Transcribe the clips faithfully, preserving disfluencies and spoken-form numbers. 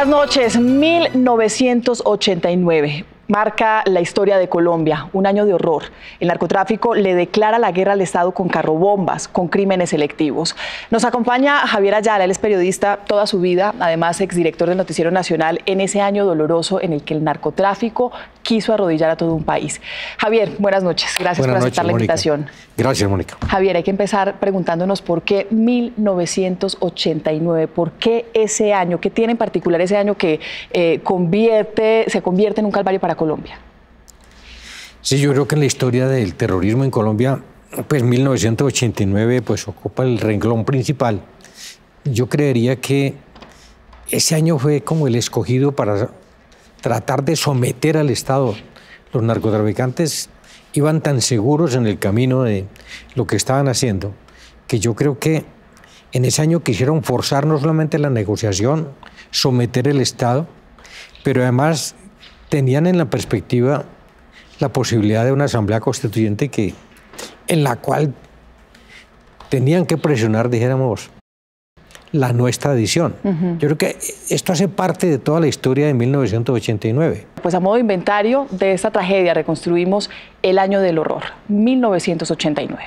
Buenas noches. mil novecientos ochenta y nueve marca la historia de Colombia, un año de horror. El narcotráfico le declara la guerra al Estado con carrobombas, con crímenes selectivos. Nos acompaña Javier Ayala, él es periodista toda su vida, además exdirector del Noticiero Nacional, en ese año doloroso en el que el narcotráfico quiso arrodillar a todo un país. Javier, buenas noches. Gracias buenas por aceptar noches, la invitación. Gracias, Mónica. Javier, hay que empezar preguntándonos por qué mil novecientos ochenta y nueve, por qué ese año, qué tiene en particular ese año que eh, convierte, se convierte en un calvario para Colombia. Sí, yo creo que en la historia del terrorismo en Colombia, pues mil novecientos ochenta y nueve pues ocupa el renglón principal. Yo creería que ese año fue como el escogido para tratar de someter al Estado. Los narcotraficantes iban tan seguros en el camino de lo que estaban haciendo, que yo creo que en ese año quisieron forzar no solamente la negociación, someter el Estado, pero además tenían en la perspectiva la posibilidad de una asamblea constituyente que, en la cual tenían que presionar, dijéramos, la no extradición. Uh-huh. Yo creo que esto hace parte de toda la historia de mil novecientos ochenta y nueve. Pues a modo de inventario de esta tragedia reconstruimos el año del horror, mil novecientos ochenta y nueve.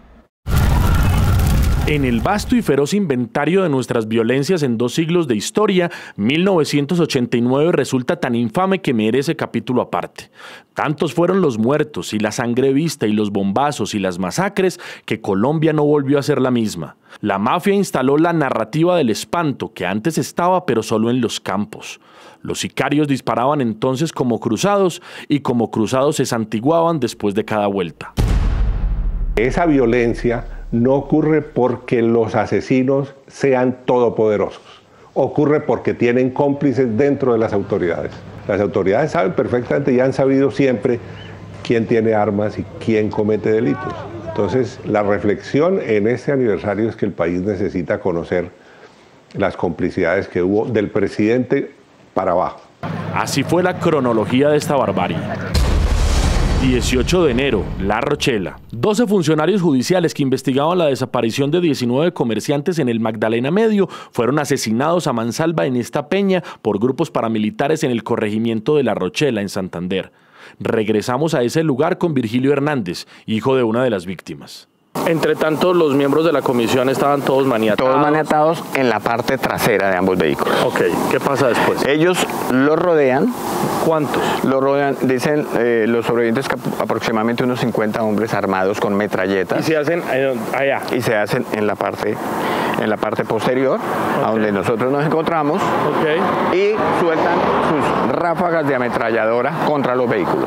En el vasto y feroz inventario de nuestras violencias en dos siglos de historia, mil novecientos ochenta y nueve resulta tan infame que merece capítulo aparte. Tantos fueron los muertos y la sangre vista y los bombazos y las masacres que Colombia no volvió a ser la misma. La mafia instaló la narrativa del espanto que antes estaba pero solo en los campos. Los sicarios disparaban entonces como cruzados y como cruzados se santiguaban después de cada vuelta. Esa violencia no ocurre porque los asesinos sean todopoderosos, ocurre porque tienen cómplices dentro de las autoridades. Las autoridades saben perfectamente y han sabido siempre quién tiene armas y quién comete delitos. Entonces, la reflexión en este aniversario es que el país necesita conocer las complicidades que hubo del presidente para abajo. Así fue la cronología de esta barbarie. dieciocho de enero, La Rochela. doce funcionarios judiciales que investigaban la desaparición de diecinueve comerciantes en el Magdalena Medio fueron asesinados a mansalva en esta peña por grupos paramilitares en el corregimiento de La Rochela, en Santander. Regresamos a ese lugar con Virgilio Hernández, hijo de una de las víctimas. Entre tanto, los miembros de la comisión estaban todos maniatados. Todos maniatados en la parte trasera de ambos vehículos. Ok, ¿qué pasa después? Ellos los rodean. ¿Cuántos? Los rodean, dicen eh, los sobrevivientes que aproximadamente unos cincuenta hombres armados con metralletas. ¿Y se hacen eh, allá? Y se hacen en la parte, en la parte posterior, okay, a donde nosotros nos encontramos. Okay. Y sueltan sus ráfagas de ametralladora contra los vehículos.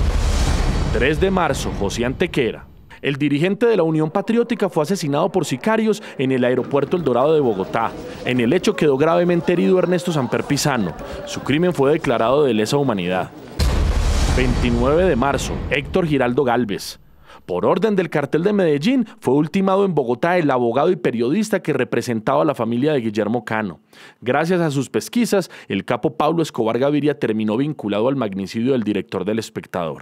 tres de marzo, José Antequera. El dirigente de la Unión Patriótica fue asesinado por sicarios en el aeropuerto El Dorado de Bogotá. En el hecho quedó gravemente herido Ernesto Samper Pizano. Su crimen fue declarado de lesa humanidad. veintinueve de marzo, Héctor Giraldo Gálvez. Por orden del cartel de Medellín, fue ultimado en Bogotá el abogado y periodista que representaba a la familia de Guillermo Cano. Gracias a sus pesquisas, el capo Pablo Escobar Gaviria terminó vinculado al magnicidio del director del Espectador.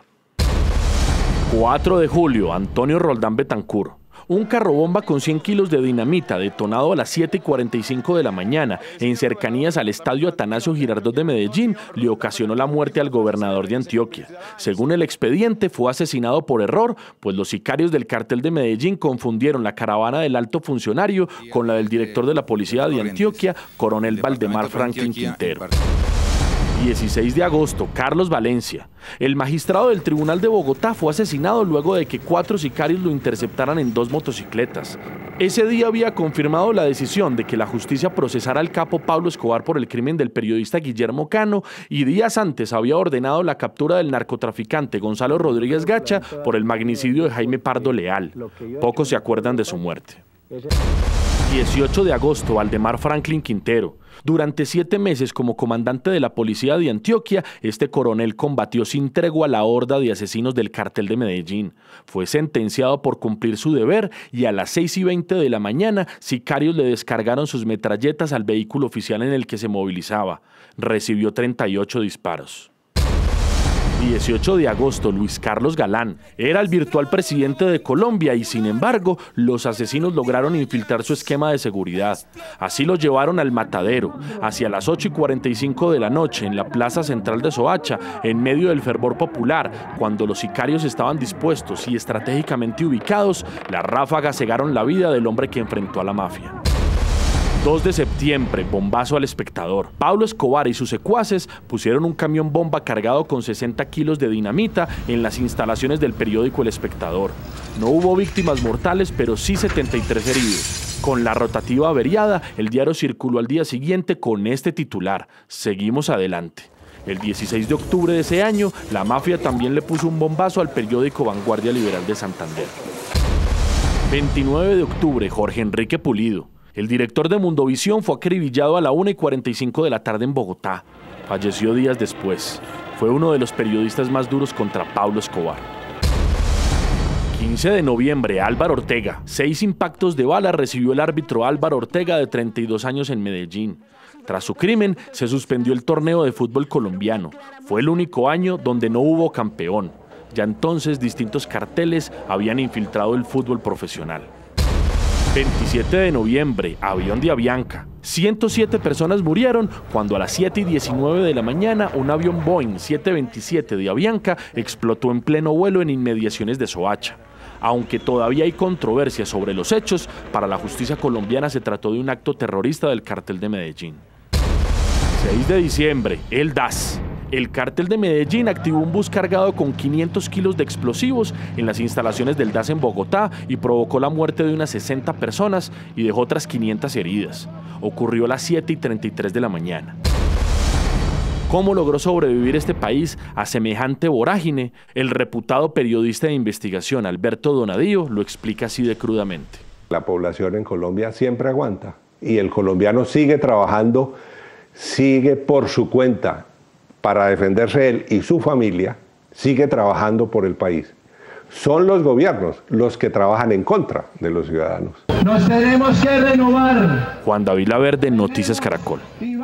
cuatro de julio, Antonio Roldán Betancur. Un carrobomba con cien kilos de dinamita detonado a las siete y cuarenta y cinco de la mañana en cercanías al estadio Atanasio Girardot de Medellín le ocasionó la muerte al gobernador de Antioquia. Según el expediente, fue asesinado por error, pues los sicarios del cartel de Medellín confundieron la caravana del alto funcionario con la del director de la policía de Antioquia, coronel Valdemar Franklin Quintero. dieciséis de agosto, Carlos Valencia. El magistrado del Tribunal de Bogotá fue asesinado luego de que cuatro sicarios lo interceptaran en dos motocicletas. Ese día había confirmado la decisión de que la justicia procesara al capo Pablo Escobar por el crimen del periodista Guillermo Cano y días antes había ordenado la captura del narcotraficante Gonzalo Rodríguez Gacha por el magnicidio de Jaime Pardo Leal. Pocos se acuerdan de su muerte. dieciocho de agosto, Valdemar Franklin Quintero. Durante siete meses como comandante de la policía de Antioquia, este coronel combatió sin tregua la horda de asesinos del cartel de Medellín. Fue sentenciado por cumplir su deber y a las seis y veinte de la mañana, sicarios le descargaron sus metralletas al vehículo oficial en el que se movilizaba. Recibió treinta y ocho disparos. dieciocho de agosto, Luis Carlos Galán era el virtual presidente de Colombia y, sin embargo, los asesinos lograron infiltrar su esquema de seguridad. Así lo llevaron al matadero, hacia las ocho y cuarenta y cinco de la noche, en la plaza central de Soacha, en medio del fervor popular. Cuando los sicarios estaban dispuestos y estratégicamente ubicados, las ráfagas cegaron la vida del hombre que enfrentó a la mafia. dos de septiembre, bombazo al Espectador. Pablo Escobar y sus secuaces pusieron un camión bomba cargado con sesenta kilos de dinamita en las instalaciones del periódico El Espectador. No hubo víctimas mortales, pero sí setenta y tres heridos. Con la rotativa averiada, el diario circuló al día siguiente con este titular: seguimos adelante. El dieciséis de octubre de ese año, la mafia también le puso un bombazo al periódico Vanguardia Liberal de Santander. veintinueve de octubre, Jorge Enrique Pulido. El director de Mundovisión fue acribillado a la una y cuarenta y cinco de la tarde en Bogotá. Falleció días después. Fue uno de los periodistas más duros contra Pablo Escobar. quince de noviembre, Álvaro Ortega. Seis impactos de bala recibió el árbitro Álvaro Ortega, de treinta y dos años, en Medellín. Tras su crimen, se suspendió el torneo de fútbol colombiano. Fue el único año donde no hubo campeón. Ya entonces, distintos carteles habían infiltrado el fútbol profesional. veintisiete de noviembre, avión de Avianca. ciento siete personas murieron cuando a las siete y diecinueve de la mañana un avión Boeing siete veintisiete de Avianca explotó en pleno vuelo en inmediaciones de Soacha. Aunque todavía hay controversia sobre los hechos, para la justicia colombiana se trató de un acto terrorista del Cártel de Medellín. seis de diciembre, el D A S. El Cártel de Medellín activó un bus cargado con quinientos kilos de explosivos en las instalaciones del D A S en Bogotá y provocó la muerte de unas sesenta personas y dejó otras quinientas heridas. Ocurrió a las siete y treinta y tres de la mañana. ¿Cómo logró sobrevivir este país a semejante vorágine? El reputado periodista de investigación Alberto Donadío lo explica así de crudamente. La población en Colombia siempre aguanta y el colombiano sigue trabajando, sigue por su cuenta para defenderse él y su familia, sigue trabajando por el país. Son los gobiernos los que trabajan en contra de los ciudadanos. Nos tenemos que renovar. Juan David Laverde, Noticias Caracol.